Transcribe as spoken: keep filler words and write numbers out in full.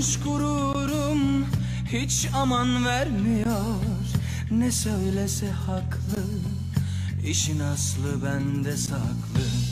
Kırılmış gururum hiç aman vermiyor. Ne söylese haklı, işin aslı bende saklı.